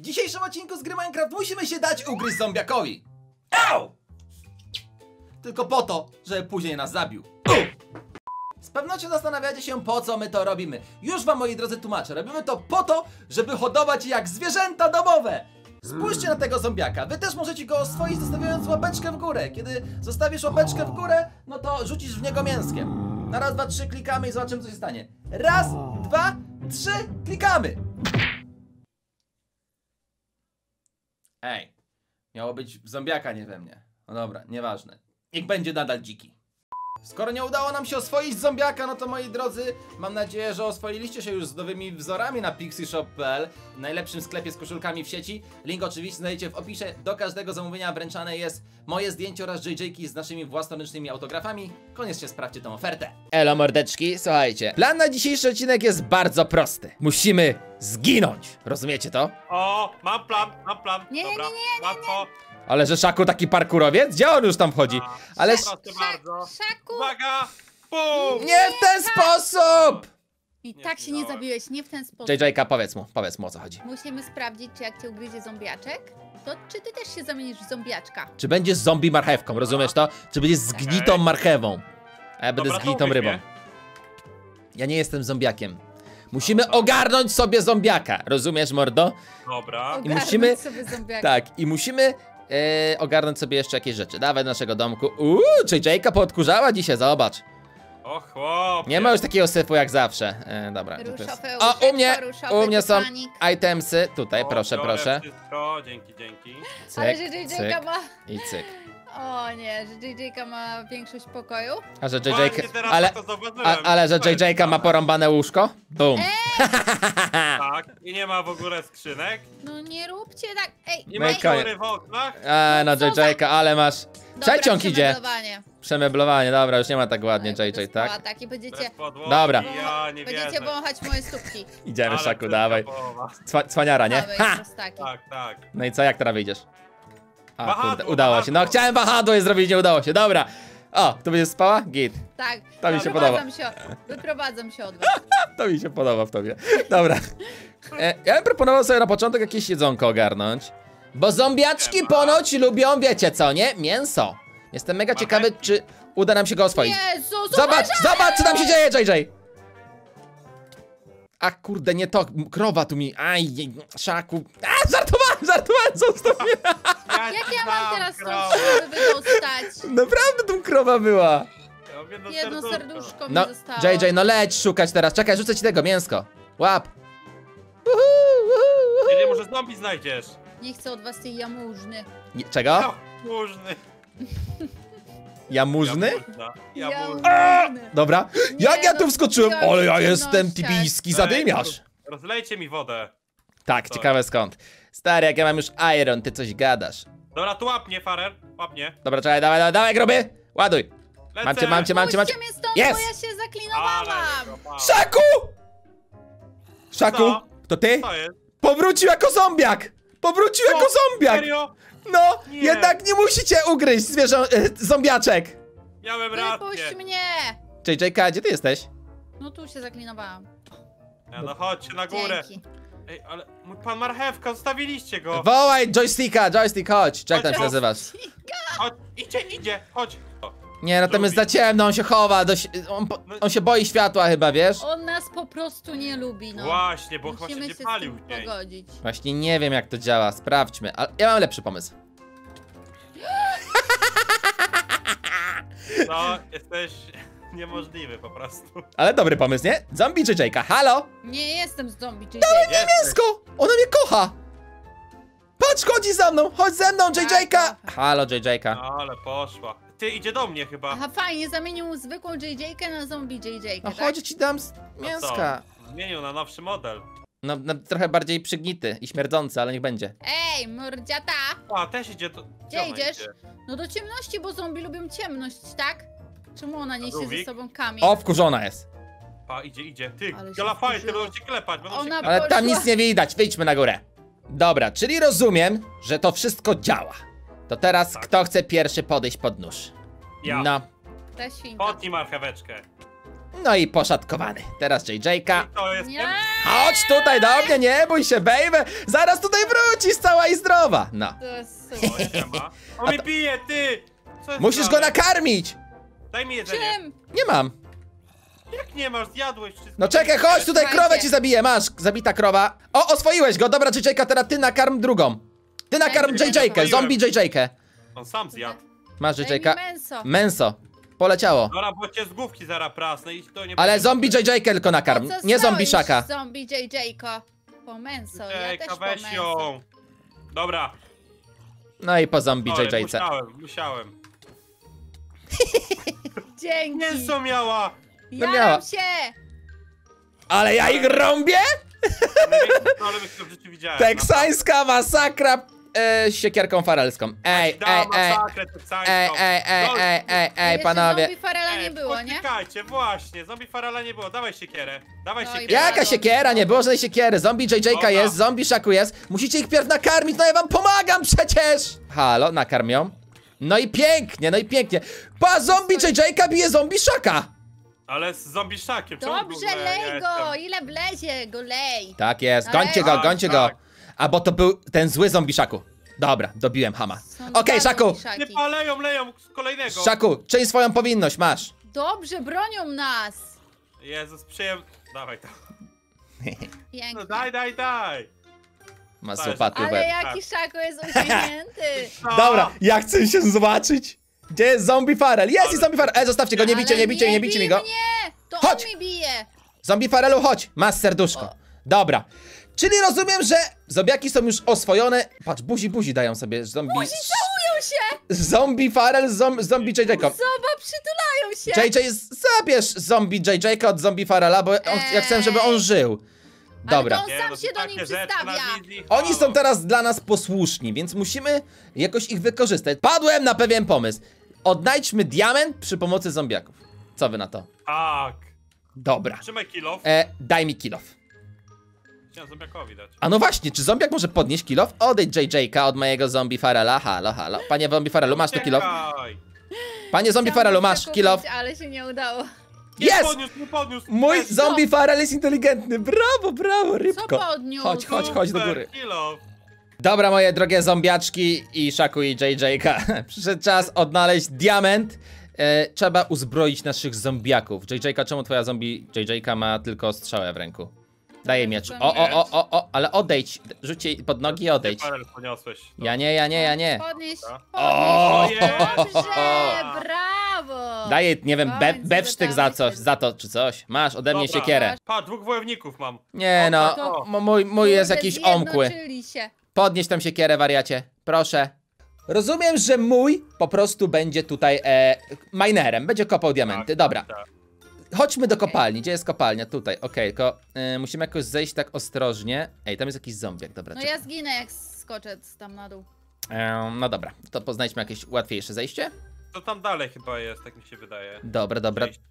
W dzisiejszym odcinku z gry Minecraft musimy się dać ugryźć zombiakowi. Au! Tylko po to, żeby później nas zabił. Z pewnością zastanawiacie się, po co my to robimy. Już wam, moi drodzy, tłumaczę. Robimy to po to, żeby hodować je jak zwierzęta domowe. Spójrzcie na tego zombiaka. Wy też możecie go oswoić, zostawiając łapeczkę w górę. Kiedy zostawisz łapeczkę w górę, no to rzucisz w niego mięskiem. Na raz, dwa, trzy klikamy i zobaczymy, co się stanie. Raz, dwa, trzy, klikamy. Ej, miało być zombiaka, nie we mnie. No dobra, nieważne. Niech będzie nadal dziki. Skoro nie udało nam się oswoić zombiaka, no to moi drodzy, mam nadzieję, że oswoiliście się już z nowymi wzorami na pixieshop.pl, najlepszym sklepie z koszulkami w sieci. Link oczywiście znajdziecie w opisie. Do każdego zamówienia wręczane jest moje zdjęcie oraz JJ-ki z naszymi własnoręcznymi autografami. Koniecznie sprawdźcie tą ofertę. Elo mordeczki, słuchajcie. Plan na dzisiejszy odcinek jest bardzo prosty. Musimy zginąć. Rozumiecie to? O, mam plan. Nie, Dobra, nie. łatwo. Ale że Szaku taki parkurowiec? Gdzie on już tam wchodzi? Ale... Proszę bardzo. Szaku! Uwaga! Bum! Nie w ten sposób! I Nie tak się nie zginąłem. zabiłeś, nie w ten sposób. JJ-ka, powiedz mu o co chodzi. Musimy sprawdzić, czy jak cię ugryzie zombiaczek, to czy ty też się zamienisz w zombiaczka. Czy będziesz zombie marchewką, rozumiesz to? Czy będziesz zgnitą marchewą? A ja będę Dobra, to zgnitą ugryź rybą. mnie. Ja nie jestem zombiakiem. Musimy Dobra. ogarnąć sobie zombiaka, rozumiesz, mordo? Dobra. Ogarnąć musimy- sobie zombiaka. Tak, i musimy ogarnąć sobie jeszcze jakieś rzeczy. Dawaj do naszego domku. JJ-ka poodkurzała dzisiaj, zobacz. O chłopie. Nie ma już takiego syfu jak zawsze. Dobra. to jest... Ruszowy, O, ruszowy, u mnie są Titanic. itemsy. Tutaj, O, proszę, biorę proszę. Wszystko. Dzięki. Ale Cyk, że JJ-ka cyk ma... i cyk. O nie, że JJ-ka ma większość pokoju. A że Właśnie JJ-ka... teraz Ale... to zauważyłem. Ale że To jest JJ-ka ma prawda. porąbane łóżko? Bum. Tak. I nie ma w ogóle skrzynek. No nie róbcie tak, ej, Nie No ma i koniec. dziury w oknach. No co za- JJ-ka, ale masz... Dobra, Przeciąg idzie. przemeblowanie. Przemeblowanie, dobra, już nie ma tak ładnie, No, JJ, bez tak? płatak i będziecie, Bez podłogi. Dobra. Ja nie będziecie wierzę. wąchać moje stópki. Idziemy, Ale Szaku, tylko dawaj. połowa. Cwaniara, nie? Dawaj, Ha! prostaki. Tak. No i co, jak teraz wyjdziesz? A, Wahadło, kurde, udało się. No wahadło. chciałem wahadło je zrobić, nie udało się, dobra. O, tu będziesz spała? Git. Tak, To mi się podoba. Wyprowadzam się od was. To mi się podoba w tobie. Dobra. Ja bym proponował sobie na początek jakieś jedzonko ogarnąć. Bo zombiaczki Siema. ponoć lubią, wiecie co, nie? Mięso. Jestem mega ciekawy, Marchewki. czy uda nam się go oswoić. Jezu, Zobacz, co tam się dzieje, JJ! A kurde, nie to, krowa tu mi, aj, Szaku. A, żartowałem, zostaw mnie. Jak ja mam teraz tą krowę. sprawę wydostać? Naprawdę tu krowa była. Ja mówię, Jedno serduszko mi No, zostało. JJ, no leć szukać teraz, czekaj, rzucę ci tego, mięsko. Łap. Nie, może zombie znajdziesz. Nie chcę od was tej jamużny. Czego? No, Murzny. Jamużny? Jamużny. Dobra. Nie, Jak ja no, tu wskoczyłem? wbiłam Ale się ja w jestem ciemnościach. tybijski zadymiarz. Rozlejcie mi wodę. Tak, ciekawe skąd. Stary, jak ja mam już iron, ty coś gadasz. Dobra, tu łapnie, Farer. Łapnie. Dobra, czekaj, dawaj, gruby. Ładuj. Lecę. Mam cię. Puśćcie mnie stąd, Jest! bo ja się zaklinowałam. Szaku! Szaku, Co? to ty? Co jest? Powrócił jako zombiak! Powrócił jako zombiak! Serio? No, Nie. jednak nie musicie ugryźć zombiaczek! Miałem Wypuść rację. mnie. JJ-ka, gdzie ty jesteś? No tu się zaklinowałam. Ja, no chodźcie na górę. Dzięki. Ej, ale mój pan Marchewka, zostawiliście go. Wołaj joysticka, joystick, chodź. Czy jak tam się Chodź, nazywasz? Chodź, idzie, chodź. O, Nie, no tam jest za ciemno, on się chowa, on się boi światła chyba, wiesz? On nas po prostu nie lubi, no. Właśnie, bo chyba się Musimy będzie się z palił tym w niej. pogodzić. Właśnie nie wiem jak to działa, sprawdźmy, ale ja mam lepszy pomysł. No, jesteś niemożliwy po prostu. Ale dobry pomysł, nie? Zombie JJ-ka, halo? Nie jestem z zombie, JJ. Jesteś. Mięsko! Ona mnie kocha! Patrz, chodzi za mną! Chodź ze mną, JJ-ka! Halo, JJ-ka. No, ale poszła. Ty, idzie do mnie chyba. Aha, fajnie, zamienił zwykłą JJ-kę na zombie JJ-kę, No tak? chodź, ci dam No mięska. co? Zmienił na nowszy model. No, trochę bardziej przygnity i śmierdzący, ale niech będzie. Ej, mordziata! A, też idzie do... Gdzie ona idziesz? idzie? No do ciemności, bo zombie lubią ciemność, tak? Czemu ona niesie ze Żółwik? sobą kamień? O, wkurzona jest. Pa, idzie. Ty, Ale się galafajty, wkurzyła. będą cię klepać, będą Ona- się Ale klepać. tam Poszła. nic nie widać, wyjdźmy na górę. Dobra, czyli rozumiem, że to wszystko działa. To teraz Tak. kto chce pierwszy podejść pod nóż? Ja. No. Ta świnka. Potnij marcheweczkę. No i poszatkowany. Teraz JJ-ka. To jest... Nie! Chodź tutaj do mnie, nie bój się, baby! Zaraz tutaj wrócę! gotowa. No. To jest O, super. nie ma. On mnie bije, ty! Co jest Musisz go grane? nakarmić. Daj mi jedzenie. Czym? Nie mam. Jak nie masz? Zjadłeś wszystko. No czekaj, chodź tutaj, Słuchajcie. krowę ci zabiję, masz, zabita krowa. O, oswoiłeś go, dobra, JJ-ka, teraz ty nakarm drugą. Ty nakarm Daj mi JJ-kę, mięso. zombie JJ-kę. On sam zjadł. Masz Daj mi JJ-ka. mięso. Mięso. Poleciało. Dobra, bo cię z główki zaraz prasnę i to nie Ale będzie zombie dobre. JJ-kę tylko nakarm, Po co nie zombie stoisz, szaka. Zombie JJ-ko. Po mięso, ja Ejka, też po weź mięso. ją. Dobra. No i po zombie Sorry, JJ-ce. musiałem. Dzięki. Mięso miała! No miała. Jaram się. Ale ja ich rąbię? Największy problem, jaki w życiu widziałem. Teksańska masakra siekierką farelską. Ej, ej, ej. Ej, Jeszcze panowie. Zombie Farela nie było, nie? Poczekajcie, właśnie, zombie farala nie było, dawaj siekierę. Dawaj No i siekierę. Jaka siekiera? Nie było żadnej siekiery. Zombie JJ-ka Dobra. jest, zombie szaku jest. Musicie ich pierw nakarmić, no ja wam pomagam przecież! Halo, nakarmią. No i pięknie, no i pięknie. Pa, zombie JJ-ka bije zombie szaka! Ale z zombie szakiem, czemu w Dobrze, ogóle lej ja go. jestem? Ile wlezie, go lej. Tak jest, Ale- gońcie go, Tak, gońcie go. tak. A bo to był ten zły zombie szaku. Dobra, dobiłem hama. Są Okej, dwa Szaku. zombiszaki. Nie paleją, leją z kolejnego. Szaku, czyń swoją powinność, masz. Dobrze, bronią nas. Jezus, przyjem... Dawaj to. Pięknie. No daj. Masz Ale- łopaty Ale łeb. jaki Szako jest uśmiechnięty. No. Dobra, ja chcę się zobaczyć. Gdzie jest zombie farel? Jest i Ale- zombie farel. Zostawcie go, nie bicie, Ale nie bicie, nie bicie mi go. Mnie. To Chodź. on mi bije. Zombie farelu, chodź, masz serduszko. O. Dobra. Czyli rozumiem, że zombiaki są już oswojone. Patrz, buzi dają sobie zombie. Buzi całują się. Zombie farel, zombie JJ-ko. Zobacz, przytulają się. JJ, zabierz zombie JJ-ka od zombie farela, bo ja chcę, żeby on żył. Dobra. Ale to on Nie, sam no się to do nim takie rzeczy na przystawia. wizji, Oni halo. są teraz dla nas posłuszni, więc musimy jakoś ich wykorzystać. Padłem na pewien pomysł. Odnajdźmy diament przy pomocy zombiaków. Co wy na to? Tak. Dobra. Trzymaj kilof. Daj mi kill off. Chciałem zombiakowi dać. A no właśnie, czy zombiak może podnieść kill off? Odejdź JJ-ka od mojego zombie farela. Halo, halo. Panie zombie farelu, masz tu kill off? Uciekaj. Panie zombie Chciałam farelu, masz przekupić, kill off? Ale się nie udało. Jest! Nie podniósł. Mój Weź, zombie farel jest inteligentny. Brawo, brawo, rybko. podniósł? Chodź, chodź, chodź do super, góry. kilof. Dobra, moje drogie zombiaczki i Szaku i JJ-ka. Przyszedł czas odnaleźć diament. Trzeba uzbroić naszych zombiaków. JJ-ka, czemu twoja zombie JJ-ka ma tylko strzałę w ręku? Daję miecz. O, ale odejdź. Rzuć jej pod nogi i odejdź. Parel poniosłeś. Ja nie. Podnieś. O! Dobrze, brawo. Daję, nie wiem, Końcu bebsztyk za dotarłeś. coś, za to czy coś. Masz ode mnie Dobra. siekierę. Pa, dwóch wojowników mam. Nie no, to- mój jest Kurde, jakiś omkły. zjednoczyli się. Podnieś tam siekierę, wariacie. Proszę. Rozumiem, że mój po prostu będzie tutaj minerem. Będzie kopał diamenty. Dobra. Tak. Chodźmy do kopalni. Gdzie jest kopalnia? Tutaj. Okej, tylko musimy jakoś zejść tak ostrożnie. Ej, tam jest jakiś zombiak. Dobra, No czekaj. ja zginę jak skoczę tam na dół. No dobra, to poznajdźmy jakieś łatwiejsze zejście. To tam dalej chyba jest, tak mi się wydaje. Dobra. Przejście.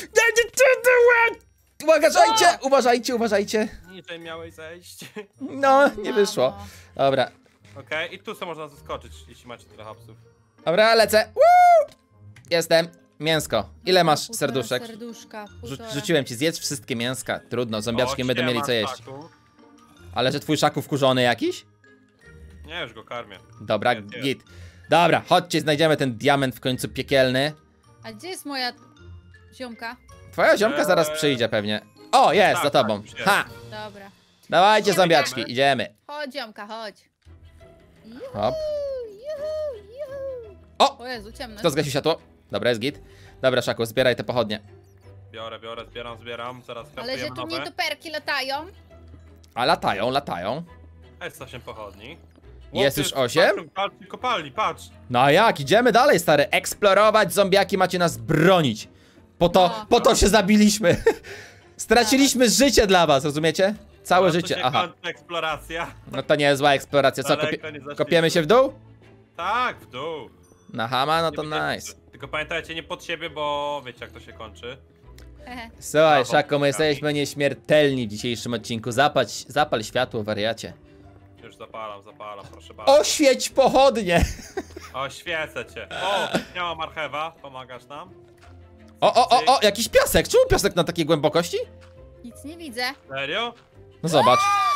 Uważajcie. Niżej miałeś zejść. No, nie Mamo. wyszło. Dobra, Okej, i tu sobie można zaskoczyć, jeśli macie trochę hapsów. dobra, lecę. Woo! Jestem. Mięsko. Ile masz Półtora serduszek? Serduszka, półtora. Rzuciłem ci, zjedz wszystkie mięska. Trudno, zombiaczki O, będą mieli siema, co jeść. Szaku. Ale że twój Szaku wkurzony jakiś? Nie, już go karmię. Dobra, Jest, jest. git. Dobra, chodźcie, znajdziemy ten diament w końcu piekielny. A gdzie jest moja ziomka? Twoja ziomka zaraz przyjdzie pewnie. O, jest, Tak, za tobą. tak, już jest. Ha! Dobra. Dawajcie, Idziemy, zombiaczki, idziemy. idziemy. Chodź ziomka, chodź. Juhu, Hop. juhu. O! O Jezu, ciemno. Kto zgasił światło? Dobra, jest git. Dobra, Szaku, zbieraj te pochodnie. Biorę, zbieram, zaraz Ale że kraftujemy tu nowe. nietoperki latają. A latają. Jest 8 pochodni. Jest Chłopcy, już 8? Kopalni, patrz. No a jak? Idziemy dalej, stary. Eksplorować, zombiaki macie nas bronić. No. Po to się zabiliśmy. Straciliśmy życie dla was, rozumiecie? Całe No, to życie, się aha. kończy eksploracja. No to nie jest zła eksploracja, co? Daleko nie zaszliśmy. Kopiemy się w dół? Tak, w dół. Na hama? No Nie to będzie- nice. Tylko pamiętajcie, nie pod siebie, bo wiecie jak to się kończy. Hehe. Słuchaj, Brawo, Szako, my Kami. jesteśmy nieśmiertelni w dzisiejszym odcinku. Zapal światło, wariacie. Już zapalam, proszę bardzo. Oświeć pochodnie! O, świecę cię. O, miała marchewa, pomagasz nam? O, jakiś piasek. Czemu piasek na takiej głębokości? Nic nie widzę. Serio? No zobacz.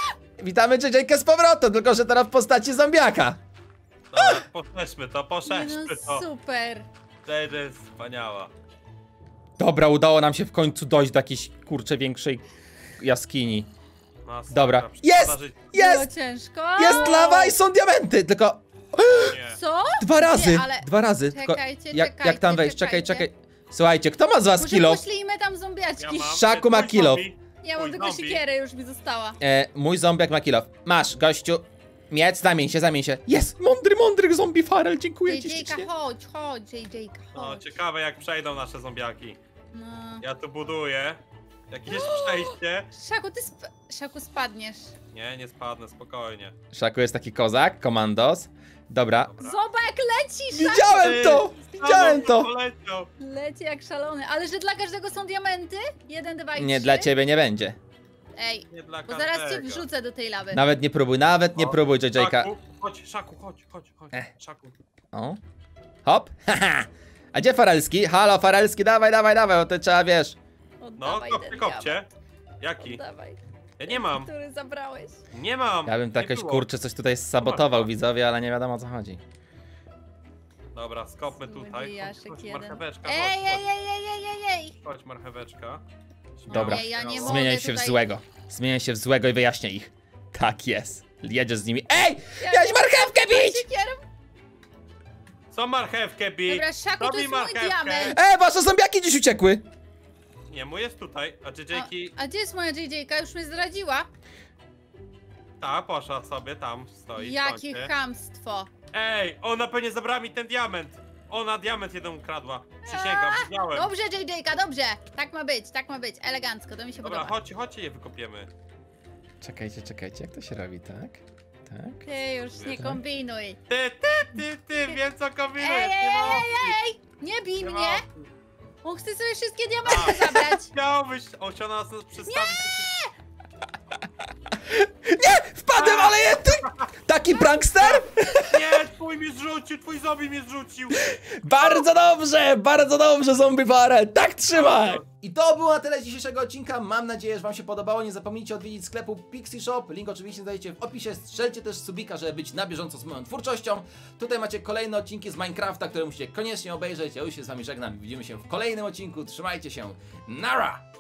Witamy JJ-kę z powrotem, tylko że teraz w postaci zombiaka. Dobra, poszedźmy to, Nie poszedźmy no, to. super. JJ jest wspaniała. Dobra, udało nam się w końcu dojść do jakiejś, kurczę, większej jaskini. Masakra, Dobra, szkoda jest! życia. Było Jest! ciężko. Jest lawa i są diamenty, tylko Nie. Co? dwa razy, Nie, ale- dwa razy. Tylko Czekajcie, jak tam wejść? Czekaj, czekajcie. czekaj. Słuchajcie, kto ma z was Może kilo? poślijmy tam zombiaczki. Ja mam. Szaku ma Twój kilo. zombie. Ja mam Twój tylko zombie. siekierę, już mi została. Mój zombiak ma kilo. Masz, gościu. Miec, zamień się. Jest! Mądry zombie farel, dziękuję ci JJ-ka, ślicznie. chodź, JJ-ka, No, chodź. ciekawe jak przejdą nasze zombiaki. No. Ja tu buduję. Jakieś przejście. Szaku, spadniesz. Nie spadnę, spokojnie. Szaku jest taki kozak, komandos. Dobra. Dobra. Zobacz jak leci, Szaku. Widziałem to! Widziałem to! Poleciał. Leci jak szalony. Ale że dla każdego są diamenty? 1, 2 i 3? Nie, dla ciebie nie będzie. Ej, Nie dla bo zaraz cię każdego. wrzucę do tej lawy. Nawet nie próbuj, JJ-ka. Szaku, chodź, Szaku, chodź. Szaku. O. Hop, haha. A gdzie Farelski? Halo, Farelski, dawaj, bo to trzeba, wiesz. No, Oddawaj ten kopcie. diament. Jaki? Oddawaj. Ja nie mam. Który zabrałeś. Nie mam. Ja bym tak Nie jakoś, było. kurczę, coś tutaj sabotował Masz. widzowie, ale nie wiadomo o co chodzi. Dobra, skopmy tutaj. Złodziejaszek Chodź, jeden. marcheweczka, Ej. chodź, marcheweczka. Dobra. Nie, ja nie mogę Zmieniaj się w tutaj- złego. Zmieniaj się w złego i wyjaśniaj ich. Tak jest. Jedziesz z nimi. Ej! Miałeś marchewkę bić! Siekierą. Co marchewkę bi? Dobra, Szaku, to Robi jest mój marchewkę. diament. Wasze zombiaki dziś uciekły! Nie, mój jest tutaj, a JJ-ki... A gdzie jest moja JJ-ka? Już mnie zdradziła. Ta, poszła sobie, tam stoi. w Jakie kącie. chamstwo. Ej, ona pewnie zabrała mi ten diament. Ona diament jeden ukradła. Przysięgam, widziałem. Dobrze, JJ-ka, dobrze. Tak ma być. Elegancko, to mi się Dobra, podoba. chodźcie je wykopiemy. Czekajcie, jak to się robi, tak? Tak? Ty już nie Tak. kombinuj. Ty, wiem co kombinujesz. Ej, nie ma opcji. Nie bij Nie ma mnie. opcji. On chce sobie wszystkie diamenty zabrać. Chciałbyś, on chciał nas przedstawić. Wpadłem, ale jest taki prankster? Nie, twój zombie mnie zrzucił. Bardzo dobrze, zombie farel. Tak trzymaj! I to było na tyle z dzisiejszego odcinka. Mam nadzieję, że wam się podobało. Nie zapomnijcie odwiedzić sklepu Pixie Shop. Link oczywiście znajdziecie w opisie. Strzelcie też subika, żeby być na bieżąco z moją twórczością. Tutaj macie kolejne odcinki z Minecrafta, które musicie koniecznie obejrzeć. Ja już się z wami żegnam. Widzimy się w kolejnym odcinku. Trzymajcie się. Nara!